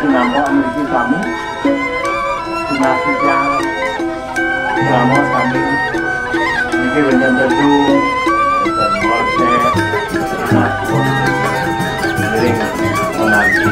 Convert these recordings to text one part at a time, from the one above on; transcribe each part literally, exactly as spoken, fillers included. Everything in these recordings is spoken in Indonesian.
sinamok mriki sami sinasih yang drama sami iki wenyen tedu dan molse nasbun sering monarki.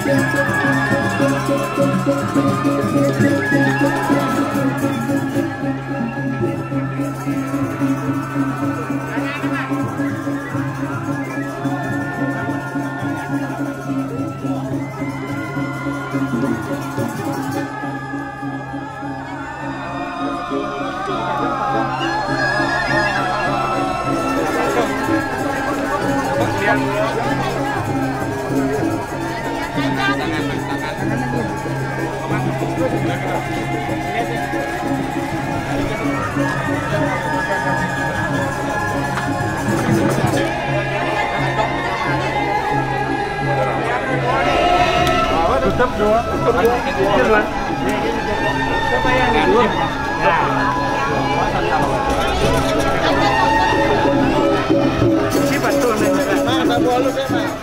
Tutup dua. Sifat tuh nih. Nah, bawa lu deh, Mas.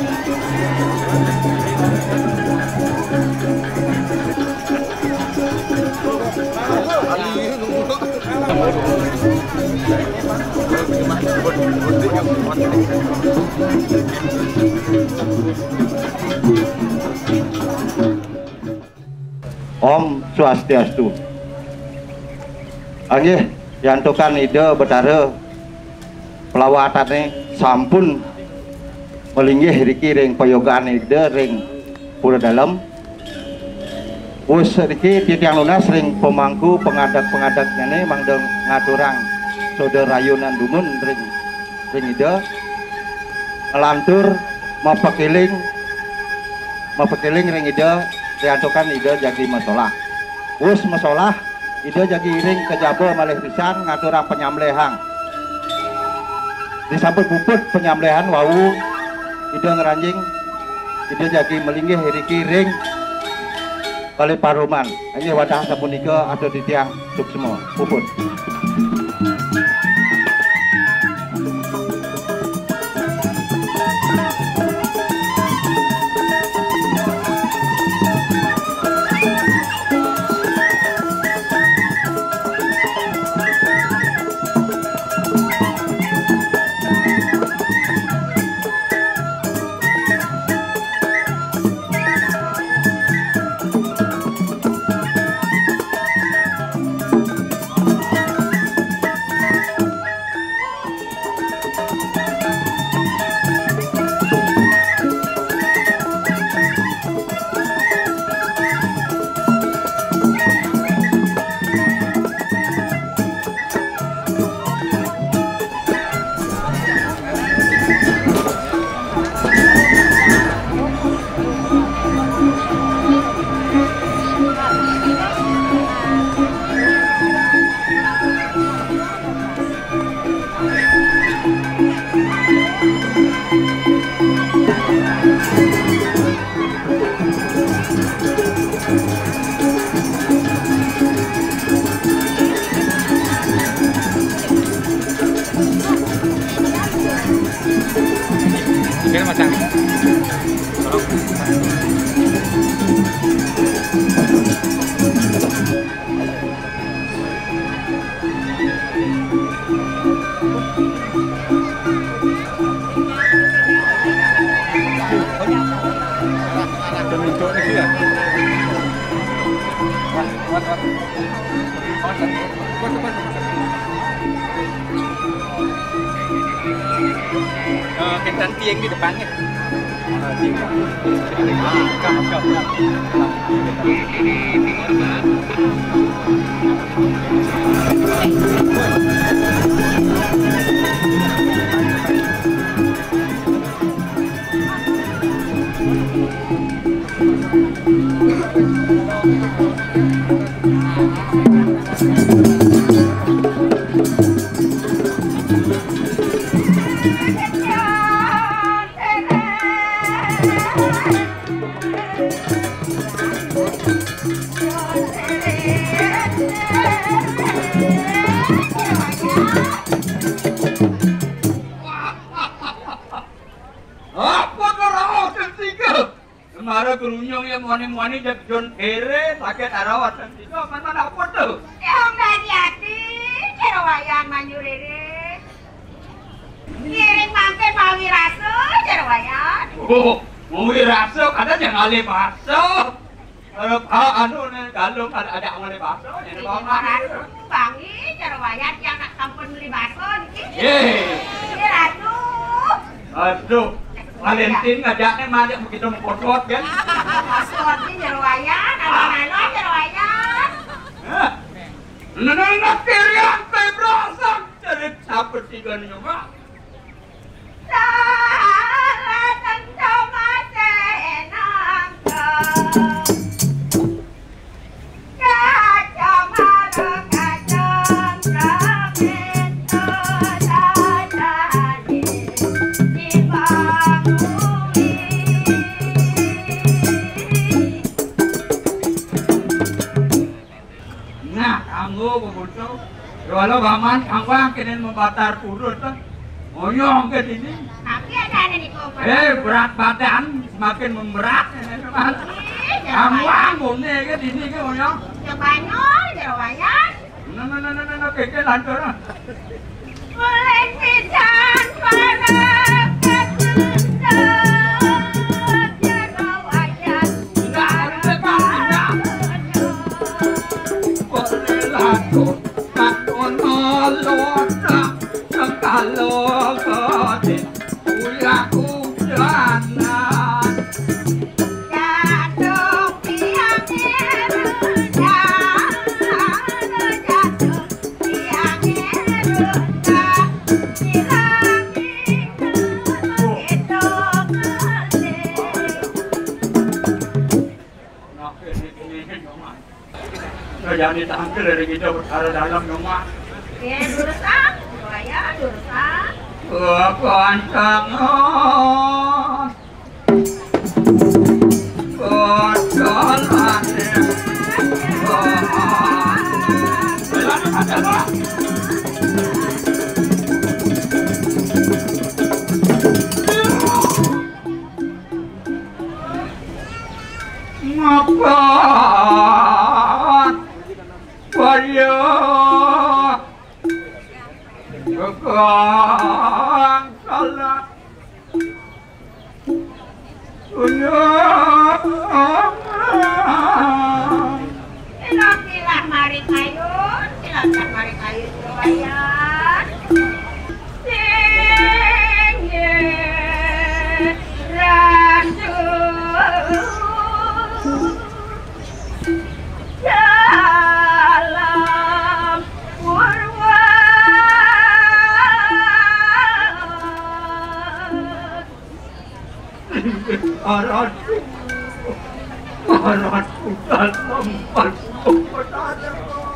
Om Swastiastu. Anggih yantokan ide betara pelawatane sampun melinggih riki ring payogaan ide ring pura dalem. Wis riki titiang lunas ring pemangku pengadak-pengadak nyane mangdeng ngaturang saudara rayunan dumun ring ring ide ngelantur mapakiling mapakiling ring ide diantokan ide jadi masalah. Wis masalah ide jadi ring kejaba malih pisan ngaturang penyamlehang. Disampun puput penyamlehan wau ide ngeranjing ide jadi melinggih riki ring kali paruman. Ini wadah sapunika ada di tiang suksma puput. Kentan tiang di depannya. Gurunyong yang moni-moni jadi John Kere sakit arawat dan tiga mana apa tuh? Ya om dari hati, cara wayang manyurere. Ngiring mampir mawi rasu, cara wayang. Oh, Mui rasuk ada jangan alih masuk. Kalau ah anu nih galung ada ada alih masuk. Ini bawa Bangi cara wayang yang nak sampun beli bakso dikit. Ye. Ini ratu. Aduh. Valentin ngajaknya mana begitu mempotot kan? Paspor ini cara wayang, alon-alon cara wayang. Neneng kirian pebrosak jadi seperti kan nyoba. Salah tentu masih enang kacau malu kacang ramen tadadani dibangui. Nah, kamu begitu. Kalau baman kamu kenen membatar kurus kan, oyong ke sini. Tapi ada ada di koper. Eh berat badan semakin memberat. Kamu anggunnya ke sini ke oyong. Banyol cara wayang. Nah, nah, nah, nah, nah, keke lancar. Mulai pisan pada ketunda cara wayang. Nggak ada bang, boleh lancar. Tak menolong, tak kalau kau ulah hujanan. Jatuh tiangnya rendah, jatuh tiangnya rendah, di langit itu Nah, jangan ditampil dari kita berkara dalam rumah. ya durusan, wayang durusan. Kepancangan Kejalannya Makan Waya Kegang salah Silat-silat mari kayu, silat-silat mari kayu wayang. Singye ratu dalam purwa. Aratu Aratu dalam persoalan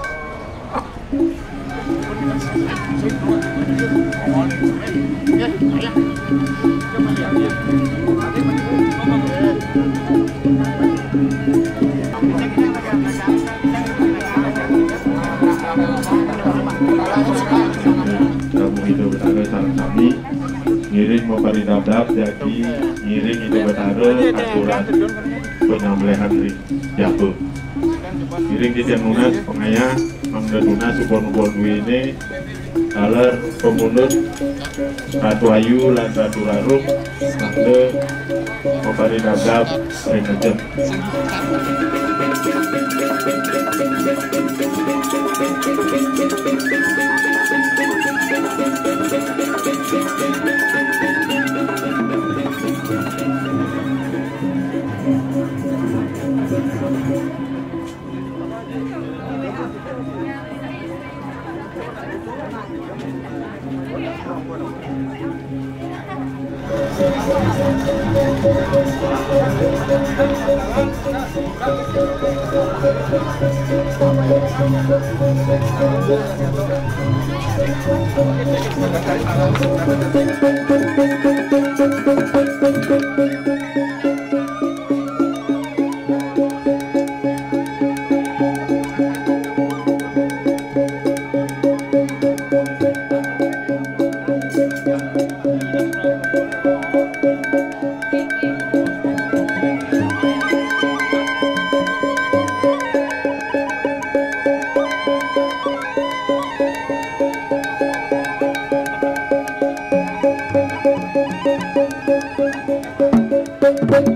Kamu itu betara sarang kami ngiring memparidadap jadi ngiring itu betara aturan penyembelihan ring jago ngiring di Tianunas pengayah Mangdaduna supon-upon ini alar pemunut Ratu Ayu lan Ratu Larung mangde memparidadap ring ajem. Thank you.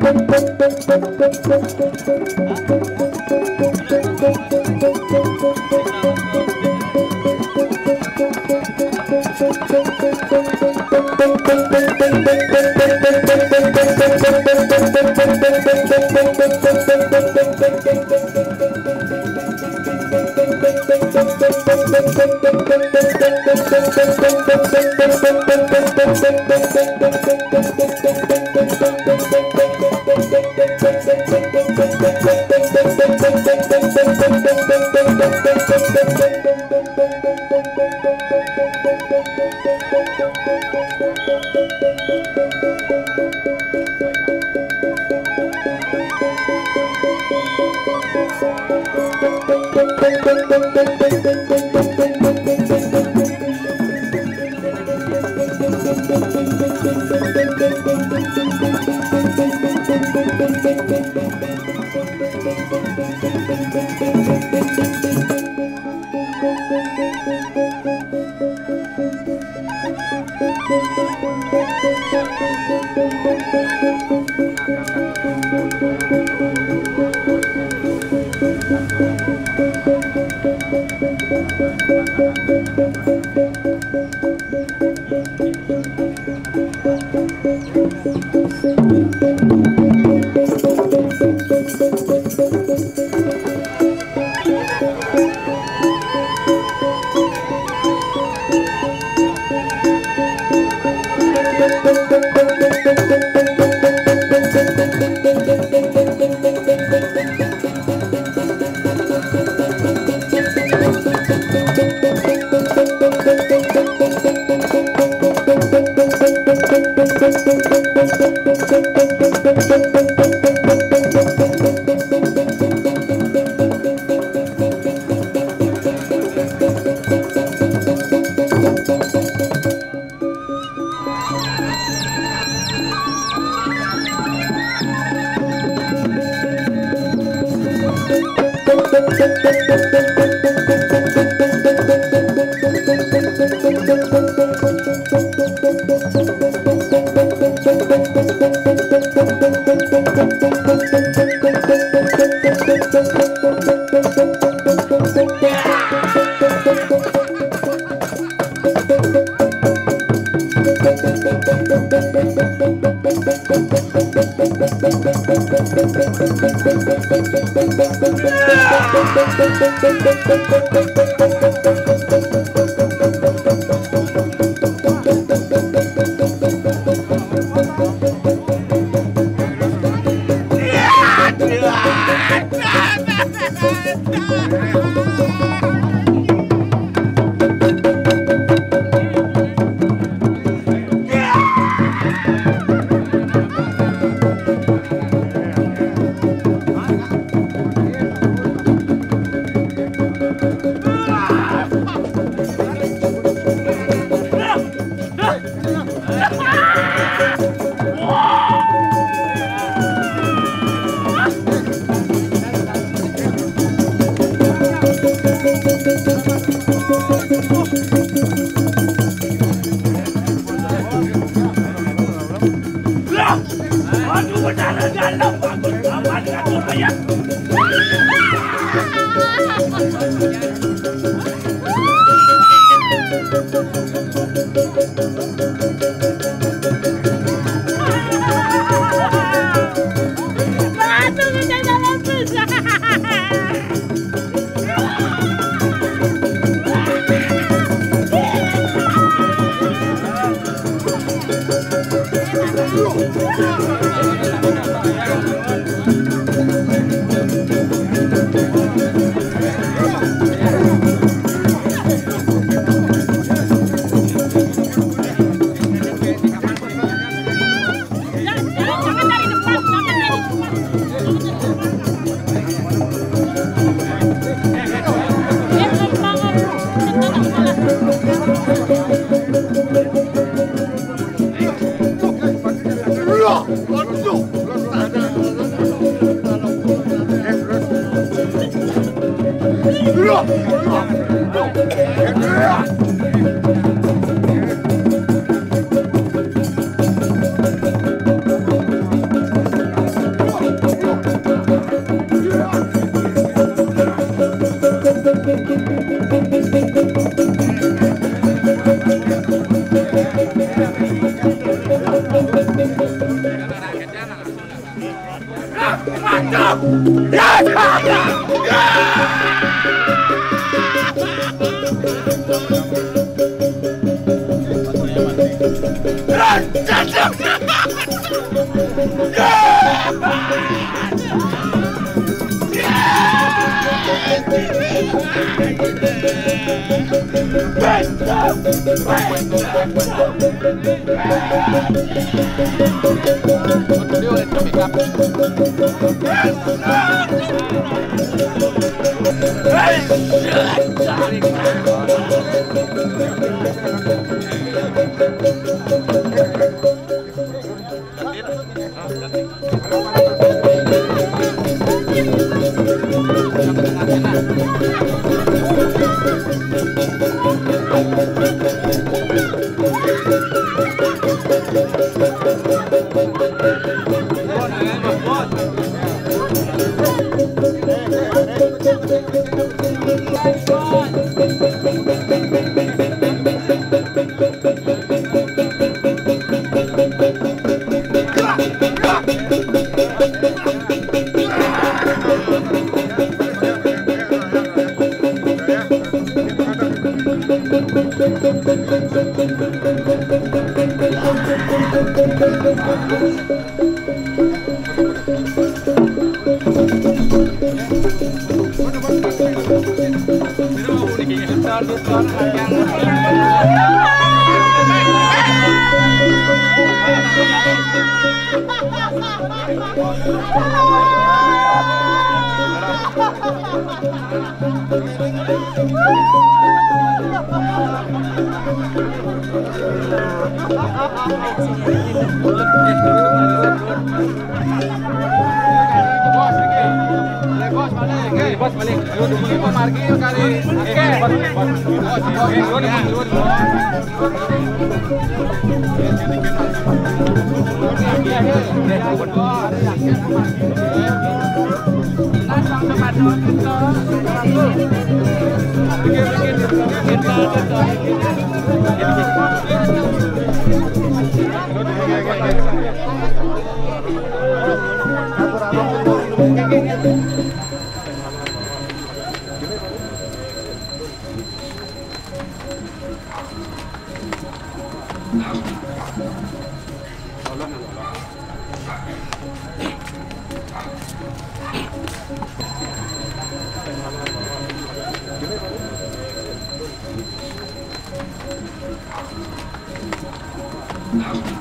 Nah.